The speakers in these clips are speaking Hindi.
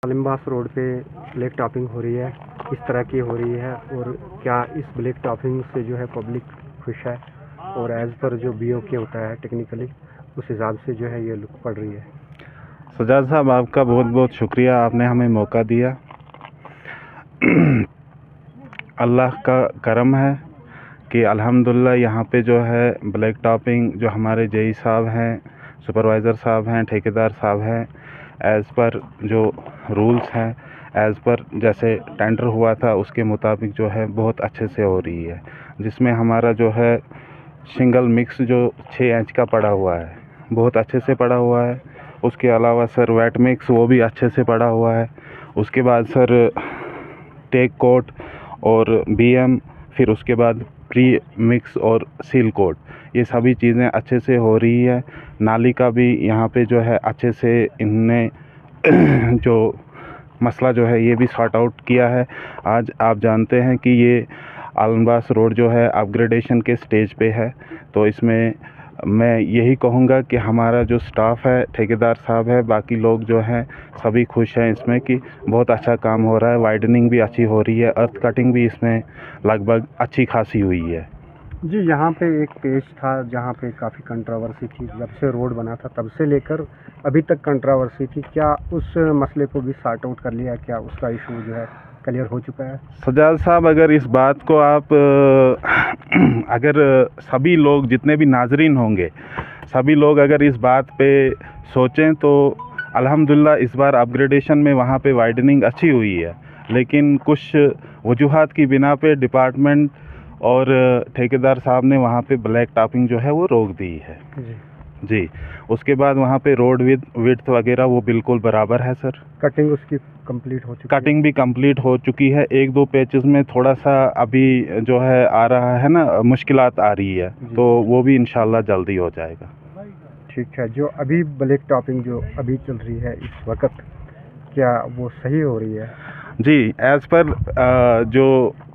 आलमबास रोड पे ब्लैक टॉपिंग हो रही है, किस तरह की हो रही है और क्या इस ब्लैक टॉपिंग से जो है पब्लिक खुश है और एज़ पर जो BOK होता है टेक्निकली उस हिसाब से जो है ये लुक पड़ रही है। सजाद साहब, आपका बहुत बहुत शुक्रिया, आपने हमें मौका दिया। अल्लाह का करम है कि अल्हम्दुलिल्लाह यहाँ पे जो है ब्लैक टॉपिंग जो हमारे जेई साहब हैं, सुपरवाइज़र साहब हैं, ठेकेदार साहब हैं, एज़ पर जो रूल्स हैं, एज़ पर जैसे टेंडर हुआ था उसके मुताबिक जो है बहुत अच्छे से हो रही है। जिसमें हमारा जो है शिंगल मिक्स जो 6 इंच का पड़ा हुआ है बहुत अच्छे से पड़ा हुआ है। उसके अलावा सर वेट मिक्स वो भी अच्छे से पड़ा हुआ है। उसके बाद सर टेक कोट और BM, फिर उसके बाद प्री मिक्स और सील कोट, ये सभी चीज़ें अच्छे से हो रही है। नाली का भी यहाँ पे जो है अच्छे से इनने जो मसला जो है ये भी सॉर्ट आउट किया है। आज आप जानते हैं कि ये आलमबास रोड जो है अपग्रेडेशन के स्टेज पे है, तो इसमें मैं यही कहूँगा कि हमारा जो स्टाफ है, ठेकेदार साहब है, बाकी लोग जो हैं सभी खुश हैं इसमें कि बहुत अच्छा काम हो रहा है। वाइडनिंग भी अच्छी हो रही है, अर्थ कटिंग भी इसमें लगभग अच्छी खासी हुई है। जी, यहाँ पे एक पेज था जहाँ पे काफ़ी कंट्रोवर्सी थी, जब से रोड बना था तब से लेकर अभी तक कंट्रोवर्सी थी। क्या उस मसले को भी सॉर्ट आउट कर लिया? क्या उसका इशू जो है क्लियर हो चुका है? सजाद साहब, अगर इस बात को आप अगर सभी लोग जितने भी नाजरीन होंगे सभी लोग अगर इस बात पे सोचें तो अल्हम्दुलिल्लाह इस बार अपग्रेडेशन में वहाँ पे वाइडनिंग अच्छी हुई है, लेकिन कुछ वजूहात की बिना पे डिपार्टमेंट और ठेकेदार साहब ने वहाँ पे ब्लैक टॉपिंग जो है वो रोक दी है। जी, उसके बाद वहाँ पे रोड विड्थ वगैरह वो बिल्कुल बराबर है सर। कटिंग उसकी कंप्लीट हो चुकी है? कटिंग भी कंप्लीट हो चुकी है। 1-2 पैचेस में थोड़ा सा अभी जो है आ रहा है ना, मुश्किलात आ रही है, तो वो भी इंशाल्लाह जल्दी हो जाएगा। ठीक है। जो अभी ब्लैक टॉपिंग जो अभी चल रही है इस वक्त, क्या वो सही हो रही है? जी, एज़ पर जो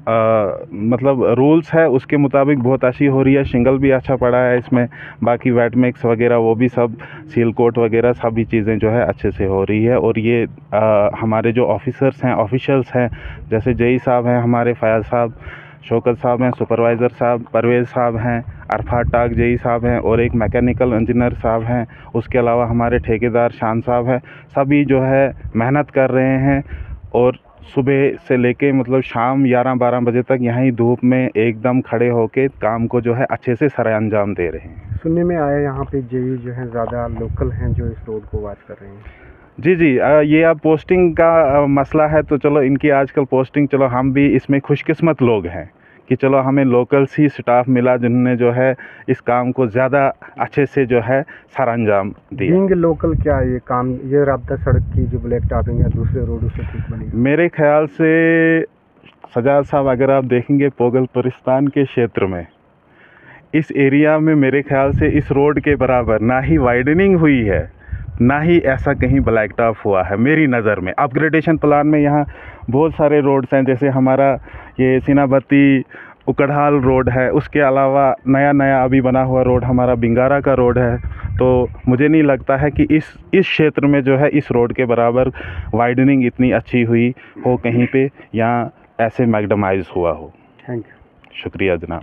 मतलब रूल्स है उसके मुताबिक बहुत अच्छी हो रही है। शिंगल भी अच्छा पड़ा है इसमें, बाकी वेट मिक्स वगैरह वो भी सब सील कोट वगैरह सभी चीज़ें जो है अच्छे से हो रही है। और ये हमारे जो ऑफिसर्स हैं, ऑफिशियल्स हैं, जैसे जेई साहब हैं हमारे, फयाज साहब, शौकत साहब हैं, सुपरवाइज़र साहब, परवेज़ साहब हैं, अरफात टाक जेई साहब हैं और एक मैकेनिकल इंजीनियर साहब हैं। उसके अलावा हमारे ठेकेदार शान साहब हैं। सभी जो है मेहनत कर रहे हैं और सुबह से लेके मतलब शाम 11-12 बजे तक यहीं धूप में एकदम खड़े होके काम को जो है अच्छे से सरे अंजाम दे रहे हैं। सुनने में आया यहाँ पे जेई जो है ज़्यादा लोकल हैं जो इस रोड को वॉच कर रहे हैं। जी जी, ये अब पोस्टिंग का मसला है, तो चलो इनकी आजकल पोस्टिंग, चलो हम भी इसमें खुशकिस्मत लोग हैं कि चलो हमें लोकल्स ही स्टाफ मिला जिन्होंने जो है इस काम को ज़्यादा अच्छे से जो है सर अंजाम दिया। बीइंग लोकल, क्या ये काम, ये राब्ता सड़क की जो ब्लैक टॉपिंग है दूसरे रोडों से ठीक बनी? मेरे ख्याल से सजाद साहब, अगर आप देखेंगे पोगलपुरिस्तान के क्षेत्र में, इस एरिया में मेरे ख्याल से इस रोड के बराबर ना ही वाइडनिंग हुई है, ना ही ऐसा कहीं ब्लैक टॉप हुआ है मेरी नज़र में। अपग्रेडेशन प्लान में यहाँ बहुत सारे रोड्स हैं, जैसे हमारा ये सीनाबत्ती उकड़हाल रोड है, उसके अलावा नया नया अभी बना हुआ रोड हमारा बिंगारा का रोड है। तो मुझे नहीं लगता है कि इस क्षेत्र में जो है इस रोड के बराबर वाइडनिंग इतनी अच्छी हुई हो कहीं पे, या ऐसे मैग्डमाइज हुआ हो। Thank you. शुक्रिया जनाब।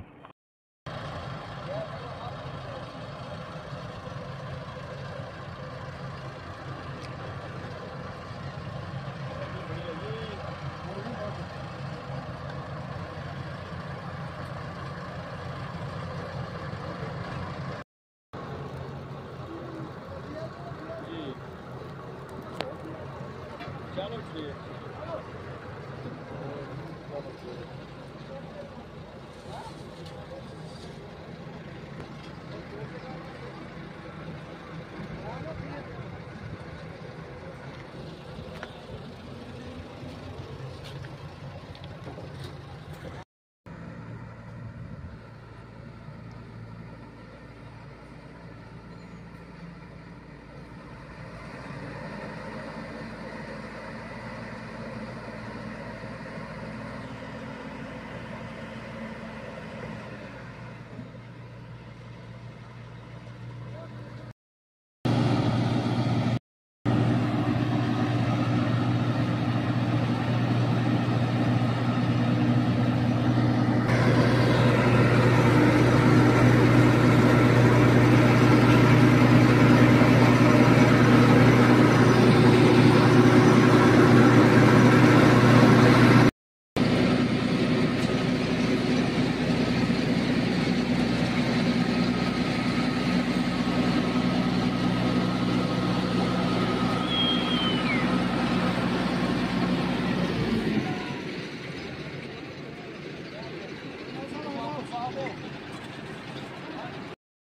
चलो ठीक।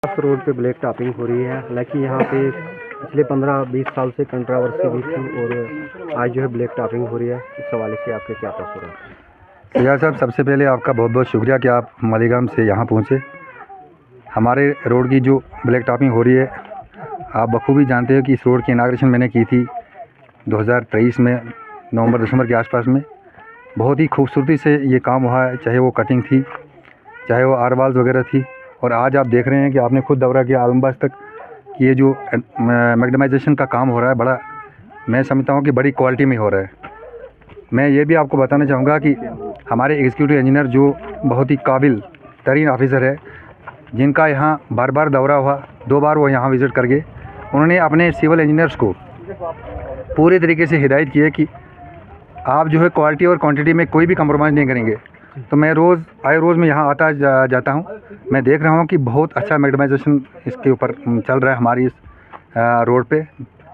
इस रोड पे ब्लैक टॉपिंग हो रही है। हालांकि यहाँ पे पिछले 15-20 साल से कंट्रोवर्सी भी थी और आज जो है ब्लैक टॉपिंग हो रही है। इस हवाले से आपके क्या तासुर है? सैयद साहब, सबसे पहले आपका बहुत बहुत शुक्रिया कि आप मालीगाम से यहाँ पहुँचे। हमारे रोड की जो ब्लैक टॉपिंग हो रही है, आप बखूबी जानते हो कि इस रोड की इनाग्रेशन मैंने की थी 2023 में नवंबर-दिसंबर के आसपास में। बहुत ही खूबसूरती से ये काम हुआ है, चाहे वो कटिंग थी, चाहे वो आरवाल्स वगैरह थी। और आज आप देख रहे हैं कि आपने खुद दौरा किया आलमबाग तक कि ये जो मैग्नेटाइजेशन का काम हो रहा है, बड़ा मैं समझता हूँ कि बड़ी क्वालिटी में हो रहा है। मैं ये भी आपको बताना चाहूँगा कि हमारे एग्जीक्यूटिव इंजीनियर जो बहुत ही काबिल तरीन ऑफिसर है, जिनका यहाँ बार बार दौरा हुआ, 2 बार वो यहाँ विज़िट कर गए, उन्होंने अपने सिविल इंजीनियर्स को पूरे तरीके से हिदायत की है कि आप जो है क्वालिटी और क्वांटिटी में कोई भी कंप्रोमाइज़ नहीं करेंगे। तो मैं रोज़ मैं यहाँ आता जाता हूँ, मैं देख रहा हूँ कि बहुत अच्छा मैग्नेटाइजेशन इसके ऊपर चल रहा है हमारी इस रोड पे।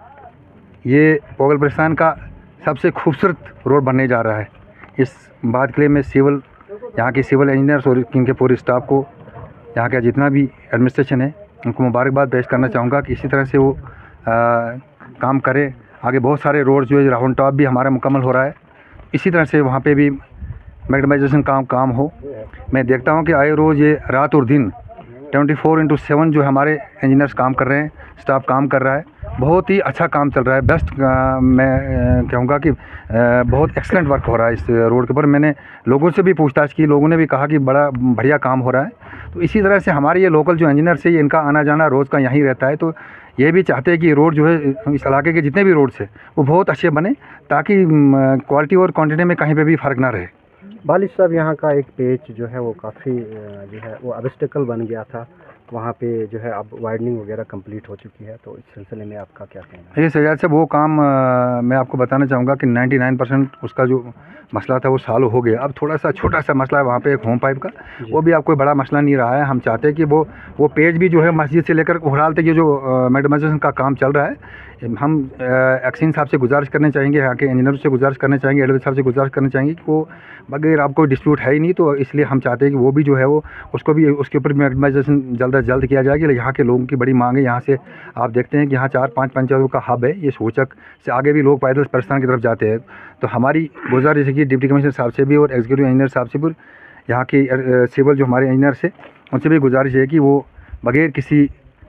ये पोगलब्रिस्तान का सबसे खूबसूरत रोड बनने जा रहा है। इस बात के लिए मैं यहाँ के सिविल इंजीनियर्स और इनके पूरे स्टाफ को, यहाँ का जितना भी एडमिनिस्ट्रेशन है, उनको मुबारकबाद पेश करना चाहूँगा कि इसी तरह से वो काम करें। आगे बहुत सारे रोड जो है राउंड टॉप भी हमारा मुकम्मल हो रहा है, इसी तरह से वहाँ पे भी मैग्नेटाइजेशन काम हो। मैं देखता हूँ कि आए रोज़ ये रात और दिन 24/7 जो हमारे इंजीनियर्स काम कर रहे हैं, स्टाफ काम कर रहा है, बहुत ही अच्छा काम चल रहा है। बेस्ट मैं कहूँगा कि बहुत एक्सीलेंट वर्क हो रहा है इस रोड के ऊपर। मैंने लोगों से भी पूछताछ की, लोगों ने भी कहा कि बड़ा बढ़िया काम हो रहा है। तो इसी तरह से हमारे ये लोकल जो इंजीनियर्स है, इनका आना जाना रोज़ का यहीं रहता है। तो ये भी चाहते हैं कि रोड जो है इस इलाके के जितने भी रोड्स है वो बहुत अच्छे बने, ताकि क्वालिटी और क्वांटिटी में कहीं पर भी फ़र्क ना रहे। वालिद साहब, यहाँ का एक पेज जो है वो काफ़ी जो है वो ऑब्स्टेकल बन गया था, वहाँ पे जो है अब वाइडनिंग वगैरह कंप्लीट हो चुकी है। तो इस सिलसिले में आपका क्या कहना है? ये सैयद साहब, वो काम मैं आपको बताना चाहूँगा कि 99% उसका जो मसला था वो सॉल्व हो गया। अब थोड़ा सा छोटा सा मसला है वहाँ पे एक होम पाइप का, वो भी अब कोई बड़ा मसला नहीं रहा है। हम चाहते हैं कि वो पेज भी जो है मस्जिद से लेकर उहराल तक ये जो मैग्नेटाइजेशन का काम चल रहा है, हम एक्सीन साहब से गुजारिश करने चाहेंगे, यहाँ के इंजीनियर से गुजारिश करना चाहेंगे, एडवोकेट साहब से गुजारिश करना चाहेंगे कि वो बगैर आपको डिस्प्यूट है ही नहीं, तो इसलिए हम चाहते हैं कि वो भी जो है वो उसको भी उसके ऊपर मैग्नेटाइजेशन जल्द से जल्द किया जाएगा। यहाँ के लोगों की बड़ी मांग है। यहाँ से आप देखते हैं कि यहाँ 4-5 पंचायतों का हब है। ये सूचक से आगे भी लोग पैदल पाकिस्तान की तरफ जाते हैं। तो हमारी गुजारिश है कि डिप्टी कमिश्नर साहब से भी और एग्जीक्यूटिव इंजीनियर साहब से भी, यहाँ की सिविल जो हमारे इंजीनियर है उनसे भी गुजारिश है कि वो बगैर किसी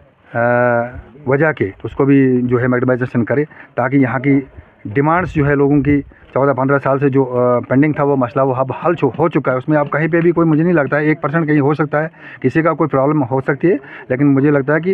वजह के उसको भी जो है मैग्नेटाइजेशन करे, ताकि यहाँ की डिमांड्स जो है लोगों की 14-15 साल से जो पेंडिंग था वो मसला वो अब हल हो चुका है। उसमें आप कहीं पे भी कोई, मुझे नहीं लगता है 1% कहीं हो सकता है, किसी का कोई प्रॉब्लम हो सकती है, लेकिन मुझे लगता है कि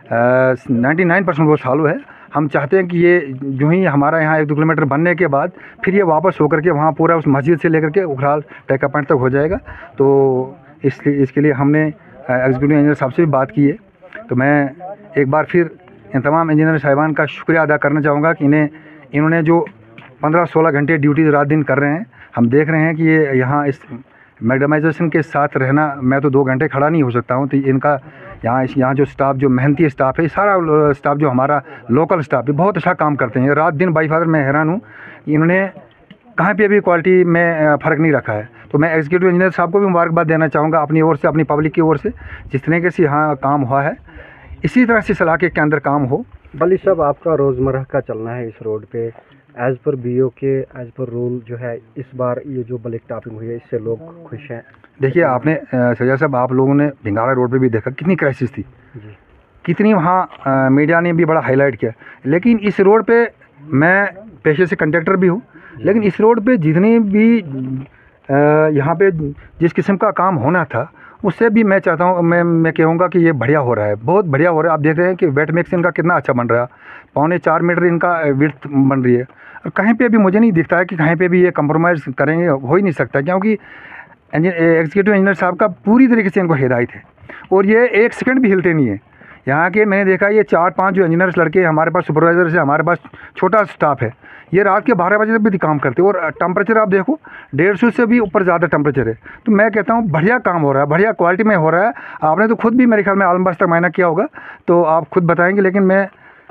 99% वो सॉल्व है। हम चाहते हैं कि ये जो ही हमारा यहाँ 1-2 किलोमीटर बनने के बाद फिर ये वापस होकर के वहाँ पूरा उस मस्जिद से लेकर के उखराल टेका पॉइंट तक हो जाएगा। तो इसके लिए हमने एग्जीक्यूटिव इंजीनियर साहब से भी बात की है। तो मैं एक बार फिर इन तमाम इंजीनियर साहिबान का शुक्रिया अदा करना चाहूँगा कि इन्होंने जो 15-16 घंटे ड्यूटी रात दिन कर रहे हैं। हम देख रहे हैं कि ये यहाँ इस मैग्नेटाइजेशन के साथ रहना, मैं तो 2 घंटे खड़ा नहीं हो सकता हूँ। तो इनका यहाँ जो स्टाफ, जो मेहनती स्टाफ है, सारा स्टाफ जो हमारा लोकल स्टाफ है, बहुत अच्छा काम करते हैं रात दिन। बाई फादर मैं हैरान हूँ, इन्होंने कहीं पे भी क्वालिटी में फ़र्क नहीं रखा है। तो मैं एग्जीक्यूटिव इंजीनियर साहब को भी मुबारकबाद देना चाहूँगा अपनी ओर से, अपनी पब्लिक की ओर से, जिस तरीके से यहाँ काम हुआ है इसी तरह से इस इलाके के अंदर काम हो। वालिद साहब, आपका रोज़मर्रा का चलना है इस रोड पे, एज़ पर BO के एज़ पर रूल जो है, इस बार ये जो ब्लैक टॉपिंग हुई है इससे लोग खुश हैं? देखिए, आपने सैयद साहब, आप लोगों ने भिंगारा रोड पे भी देखा कितनी क्राइसिस थी जी, कितनी वहाँ मीडिया ने भी बड़ा हाईलाइट किया। लेकिन इस रोड पे, मैं पेशे से कंडक्टर भी हूँ, लेकिन इस रोड पे जितनी भी यहाँ पे जिस किस्म का काम होना था उससे भी मैं चाहता हूँ, मैं कहूँगा कि ये बढ़िया हो रहा है, बहुत बढ़िया हो रहा है। आप देख रहे हैं कि वेट मिक्स इनका कितना अच्छा बन रहा है, 3.25 मीटर इनका विड्थ बन रही है। और कहीं पे भी मुझे नहीं दिखता है कि कहीं पे भी ये कंप्रोमाइज़ करेंगे, हो ही नहीं सकता, क्योंकि एग्जीक्यूटिव इंजीनियर साहब का पूरी तरीके से इनको हिदायत है और ये 1 सेकंड भी हिलते नहीं है। यहाँ के मैंने देखा, ये 4-5 जो इंजीनियर्स लड़के हमारे पास, सुपरवाइजर से हमारे पास छोटा स्टाफ है, ये रात के 12 बजे तक भी काम करते हैं। और टेम्परेचर आप देखो 150 से भी ऊपर ज़्यादा टेम्परेचर है। तो मैं कहता हूँ बढ़िया काम हो रहा है, बढ़िया क्वालिटी में हो रहा है। आपने तो खुद भी मेरे ख्याल में आलमबाग तक मायना किया होगा, तो आप खुद बताएंगे। लेकिन मैं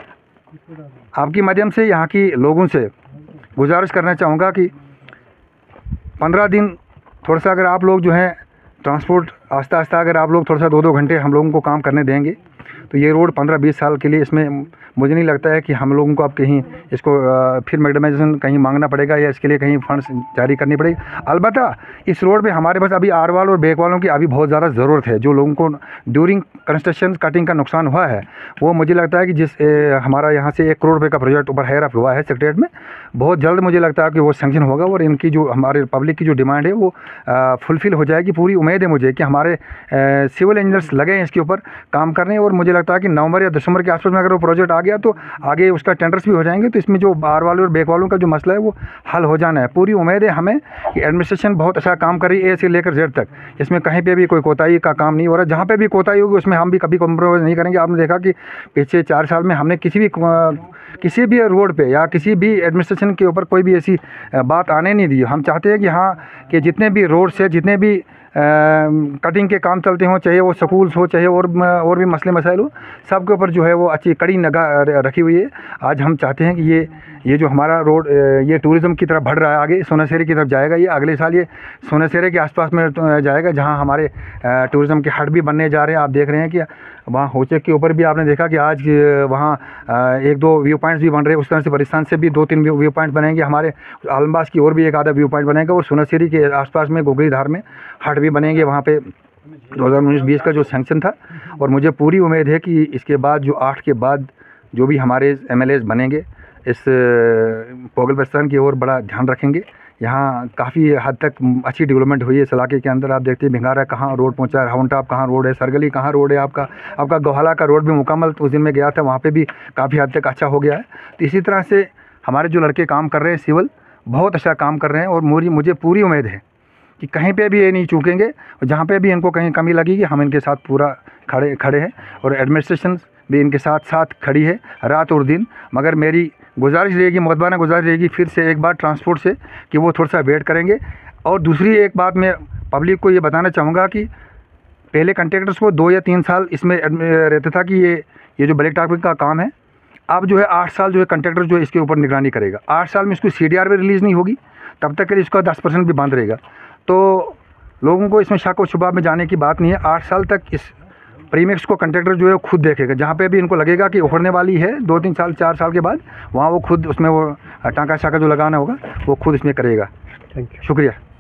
आपके माध्यम से यहाँ की लोगों से गुजारिश करना चाहूँगा कि 15 दिन थोड़ा सा अगर आप लोग जो हैं ट्रांसपोर्ट आस्ता आस्ता अगर आप लोग थोड़ा सा 2-2 घंटे हम लोगों को काम करने देंगे तो ये रोड 15-20 साल के लिए, इसमें मुझे नहीं लगता है कि हम लोगों को अब कहीं इसको फिर मैगडमाइजेशन कहीं मांगना पड़ेगा या इसके लिए कहीं फंड्स जारी करनी पड़ेगी। अलबत्ता इस रोड पे हमारे पास अभी आर वाल और बैक वालों की अभी बहुत ज़्यादा ज़रूरत है। जो लोगों को ड्यूरिंग कंस्ट्रक्शन कटिंग का नुकसान हुआ है, वो मुझे लगता है कि जिस हमारा यहाँ से 1 करोड़ रुपये का प्रोजेक्ट ऊपर हायर अप हुआ है सेक्रेटरीट में, बहुत जल्द मुझे लगता है कि वो सैंक्शन होगा और इनकी जो हमारे पब्लिक की जो डिमांड है वो फुलफ़िल हो जाएगी। पूरी उम्मीद है मुझे कि हमारे सिविल इंजीनियर्स लगे हैं इसके ऊपर काम करने, और मुझे लगता है कि नवंबर या दिसंबर के आसपास में अगर वो प्रोजेक्ट आ गया तो आगे उसका टेंडर्स भी हो जाएंगे, तो इसमें जो आर वालों और बैक वालों का जो मसला है वो हल हो जाना है। पूरी उम्मीद है हमें कि एडमिनिस्ट्रेशन बहुत अच्छा काम कर रही है, ए से लेकर जेड तक। इसमें कहीं पे भी कोई कोताही का काम नहीं हो रहा। जहाँ पे भी कोताही होगी उसमें हम भी कभी कॉम्प्रोमाइज़ नहीं करेंगे। आपने देखा कि पिछले 4 साल में हमने किसी भी रोड पे या किसी भी एडमिनिस्ट्रेशन के ऊपर कोई भी ऐसी बात आने नहीं दी। हम चाहते हैं कि हाँ, कि जितने भी रोड से जितने भी कटिंग के काम चलते हों, चाहे वो स्कूल्स हो, चाहे और भी मसले मसाइल हो, सब के ऊपर जो है वो अच्छी कड़ी निगाह रखी हुई है। आज हम चाहते हैं कि ये जो हमारा रोड ये टूरिज़्म की तरफ बढ़ रहा है, आगे सोनासेरी की तरफ जाएगा। ये अगले साल ये सोनासेरी के आसपास में जाएगा, जहां हमारे टूरिज़्म के हट भी बनने जा रहे हैं। आप देख रहे हैं कि वहाँ होचक के ऊपर भी आपने देखा कि आज वहाँ 1-2 व्यू पॉइंट्स भी बन रहे हैं। उस तरह से परिस्थान से भी 2-3 व्यू पॉइंट बनेंगे। हमारे आलमबाग की और भी 1 आधा व्यू पॉइंट बनेगा, और सोनासेरी के आसपास में गोगरीधार में हट भी बनेंगे। वहाँ पे 2019-20 का जो सैंक्शन था, और मुझे पूरी उम्मीद है कि इसके बाद जो 8 के बाद जो भी हमारे MLAs बनेंगे इस पोगल बस्तान की ओर बड़ा ध्यान रखेंगे। यहाँ काफ़ी हद तक अच्छी डेवलपमेंट हुई है इस इलाके के अंदर। आप देखते हैं भिंगारा कहाँ रोड पहुँचा है, राउंड टॉप कहाँ रोड है, सरगली कहाँ रोड है, आपका गोहाला का रोड भी मुकम्मल उस दिन में गया था, वहाँ पे भी काफ़ी हद तक अच्छा हो गया है। तो इसी तरह से हमारे जो लड़के काम कर रहे हैं सिविल, बहुत अच्छा काम कर रहे हैं, और मुझे पूरी उम्मीद है कि कहीं पे भी ये नहीं चूकेंगे, और जहाँ पे भी इनको कहीं कमी लगेगी हम इनके साथ पूरा खड़े हैं, और एडमिनिस्ट्रेशन भी इनके साथ खड़ी है रात और दिन। मगर मेरी गुजारिश रहेगी, मुतबाना गुजारिश रहेगी फिर से एक बार ट्रांसपोर्ट से, कि वो थोड़ा सा वेट करेंगे। और दूसरी एक बात मैं पब्लिक को ये बताना चाहूँगा कि पहले कंट्रैक्टर्स को 2 या 3 साल इसमें रहता था कि ये जो ब्लैक टॉपिंग का काम है, अब जो है 8 साल जो है कंट्रैक्टर जो है इसके ऊपर निगरानी करेगा। 8 साल में इसको CDR भी रिलीज़ नहीं होगी, तब तक के लिए इसका 10% भी बंद रहेगा। तो लोगों को इसमें शक और शुबा में जाने की बात नहीं है। 8 साल तक इस प्रीमिक्स को कंट्रैक्टर जो है खुद देखेगा। जहाँ पे भी इनको लगेगा कि उखड़ने वाली है 2-3 साल 4 साल के बाद, वहाँ वो खुद उसमें वो टाँका शाका जो लगाना होगा वो खुद इसमें करेगा। थैंक यू, शुक्रिया।